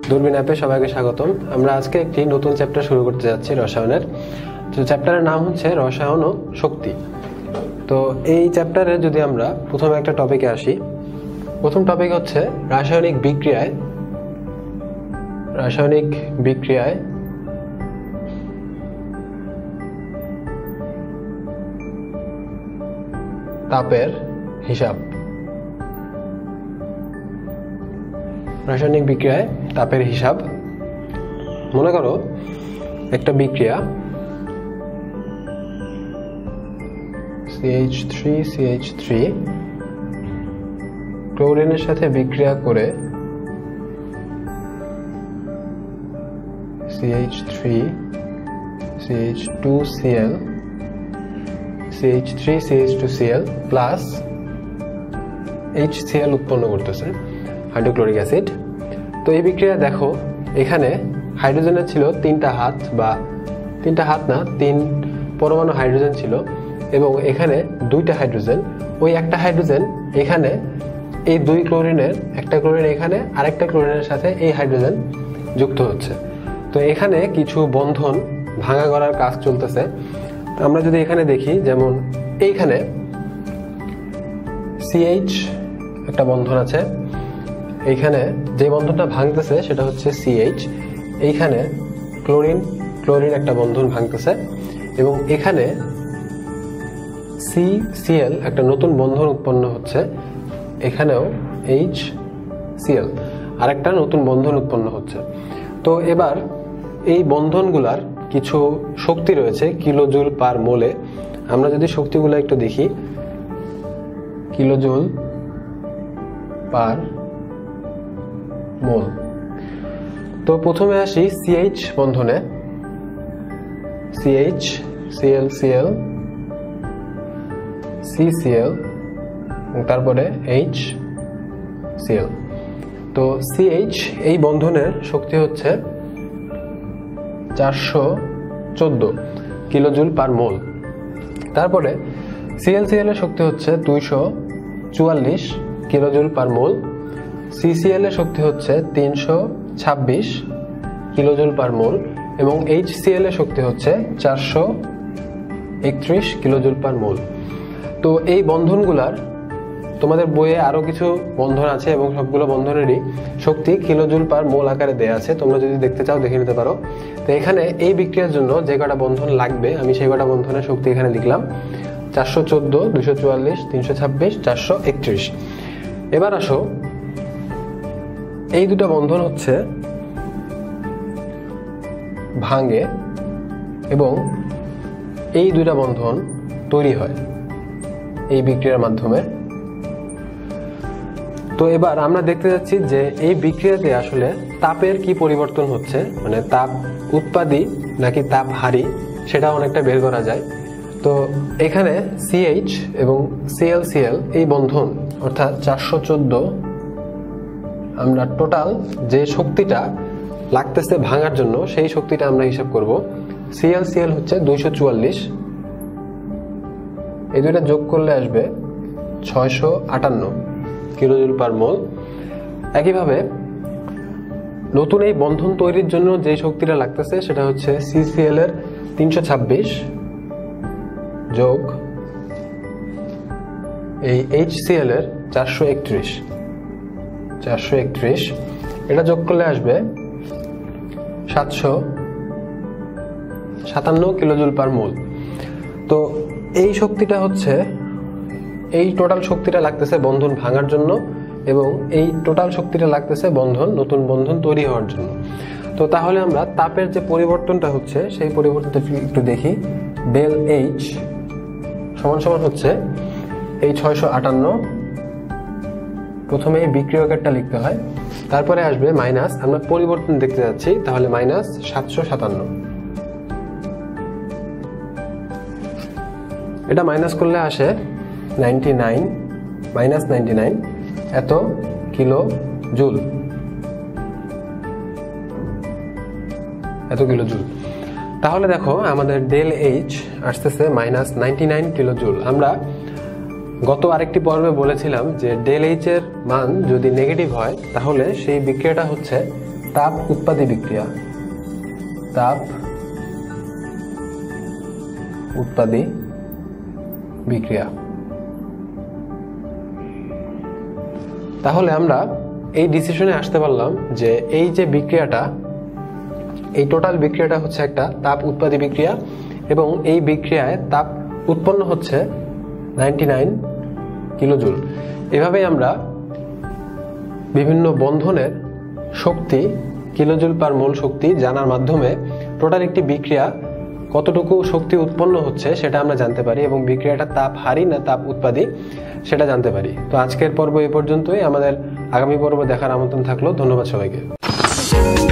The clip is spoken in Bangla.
দূরবীন অ্যাপে সবাইকে স্বাগতম। আমরা আজকে একটি নতুন চ্যাপ্টার শুরু করতে যাচ্ছি রসায়নের। তো চ্যাপ্টারের নাম হচ্ছে রসায়ন ও শক্তি। তো এই চ্যাপ্টারে যদি আমরা প্রথমে একটা টপিকে আসি, প্রথম টপিক হচ্ছে রাসায়নিক বিক্রিয়ায় তাপের হিসাব। রাসায়নিক বিক্রিয়ায় তাপের হিসাব। মনে করো একটা বিক্রিয়া CH3 ক্লোরিনের সাথে বিক্রিয়া করে CH3CH2Cl CH3CH2Cl প্লাস HCl উৎপন্ন করতেছে, হাইড্রোক্লোরিক অ্যাসিড। তো এই বিক্রিয়া দেখো, এখানে হাইড্রোজেনের ছিল তিনটা হাত, 3 পরমাণু হাইড্রোজেন ছিল, এবং এখানে 2টা হাইড্রোজেন। ওই একটা হাইড্রোজেন এখানে এই 2 ক্লোরিনের, একটা ক্লোরিন এখানে, আরেকটা ক্লোরিনের সাথে এই হাইড্রোজেন যুক্ত হচ্ছে। তো এখানে কিছু বন্ধন ভাঙা করার কাজ চলতেছে। আমরা যদি এখানে দেখি, যেমন এইখানে CH একটা বন্ধন আছে, এইখানে যে বন্ধনটা ভাঙতেছে সেটা হচ্ছে CH। এইখানে ক্লোরিন একটা বন্ধন ভাঙতেছে, এবং এখানে CCl একটা নতুন বন্ধন উৎপন্ন হচ্ছে, এখানেও HCl আরেকটা নতুন বন্ধন উৎপন্ন হচ্ছে। তো এবার এই বন্ধনগুলার কিছু শক্তি রয়েছে কিলোজুল পার মোলে। আমরা যদি শক্তিগুলো একটু দেখি, কিলোজুল পার মোল। তো প্রথমে আসি CH বন্ধনে, CH ClCl CCl তারপরে HCl। তো CH এই বন্ধনের শক্তি হচ্ছে 414 কিলোজুল পার মোল। তারপরে ClCl এর শক্তি হচ্ছে 244 কিলোজুল পার মোল। CCl এর শক্তি হচ্ছে 326 কিলোজুল পার মোল, এবং HCl এর শক্তি হচ্ছে 431 কিলোজুল পার মোল। তো এই বন্ধনগুলার, তোমাদের বইয়ে আরো কিছু বন্ধন আছে এবং সবগুলো বন্ধনেরই শক্তি কিলোজুল পার মোল আকারে দেয়া আছে। তোমরা যদি দেখতে চাও দেখে নিতে পারো। তো এখানে এই বিক্রিয়ার জন্য যে কটা বন্ধন লাগবে আমি সেই কটা বন্ধনের শক্তি এখানে লিখলাম, 414, 244, 326, 431। এবার আসো, এই দুটা বন্ধন হচ্ছে ভাঙে এবং এই দুটা বন্ধন তৈরি হয় এই বিক্রিয়ার মাধ্যমে। তো এবার আমরা দেখতে যাচ্ছি যে এই বিক্রিয়াতে আসলে তাপের কি পরিবর্তন হচ্ছে, মানে তাপ উৎপাদী নাকি তাপ হারি, সেটা অনেকটা বের করা যায়। তো এখানে CH এবং ClCl এই বন্ধন, অর্থাৎ 414, আমরা টোটাল যে শক্তিটা লাগতেছে ভাঙার জন্য সেই শক্তিটা আমরা হিসাব করব। ClCl হচ্ছে 244, এই দুইটা যোগ করলে আসবে 658 কিলোজুল পার মোল। একইভাবে নতুন এই বন্ধন তৈরির জন্য যে শক্তিটা লাগতেছে সেটা হচ্ছে CCl এর 326 যোগ এই HCl এর 431, এটা যোগ করলে আসবে 757 কিলোজুল পার মোল। তো এই শক্তিটা হচ্ছে, এই টোটাল শক্তিটা লাগতেছে বন্ধন ভাঙার জন্য, এবং এই টোটাল শক্তিটা লাগতেছে নতুন বন্ধন তৈরি হওয়ার জন্য। তো তাহলে আমরা তাপের যে পরিবর্তনটা হচ্ছে সেই পরিবর্তনটা একটু দেখি। ডেল H সমান হচ্ছে এই 658, প্রথমে এই বিক্রিয়কেরটা লিখতে হয়, তারপরে আসবে মাইনাস, আমরা পরিবর্তন দেখতে যাচ্ছি, তাহলে মাইনাস 757। এটা মাইনাস করলে আসে 99 এত কিলো জুল। তাহলে দেখো আমাদের ডেল H আসতেছে -99 কিলো জুল। আমরা গত আরেকটি পর্বে বলেছিলাম যে ডেল H এর মান যদি নেগেটিভ হয় তাহলে সেই বিক্রিয়াটা হচ্ছে তাপ উৎপাদী বিক্রিয়া, তাপ উৎপাদী বিক্রিয়া। তাহলে আমরা এই ডিসিশনে আসতে পারলাম যে এই যে বিক্রিয়াটা, এই টোটাল বিক্রিয়াটা হচ্ছে একটা তাপ উৎপাদী বিক্রিয়া এবং এই বিক্রিয়ায় তাপ উৎপন্ন হচ্ছে 99 কিলোজুল। এভাবেই আমরা বিভিন্ন বন্ধনের শক্তি, কিলোজুল পার মোল শক্তি জানার মাধ্যমে টোটাল একটি বিক্রিয়া কতটুকু শক্তি উৎপন্ন হচ্ছে সেটা আমরা জানতে পারি এবং বিক্রিয়াটা তাপহারী না তাপ উৎপাদী সেটা জানতে পারি। তো আজকের পর্ব এ পর্যন্তই। আমাদের আগামী পর্ব দেখার আমন্ত্রণ থাকলো। ধন্যবাদ সবাইকে।